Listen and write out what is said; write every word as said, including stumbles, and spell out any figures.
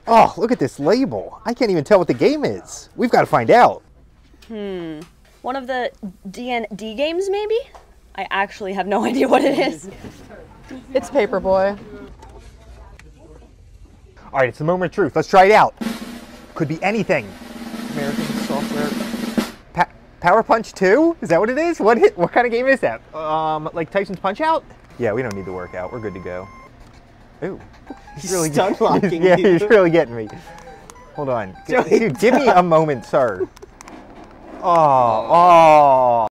Oh, look at this label. I can't even tell what the game is. We've got to find out. Hmm. One of the D and D games, maybe? I actually have no idea what it is. It's PaperBoy. All right, it's the moment of truth. Let's try it out. Could be anything. American software. Pa Power Punch two? Is that what it is? What hit, what kind of game is that? Um, like Tyson's Punch Out? Yeah, we don't need the workout. We're good to go. Ooh. He's really Stun locking Yeah, you. he's really getting me. Hold on. Joey, Dude, give me a moment, sir. Oh, oh.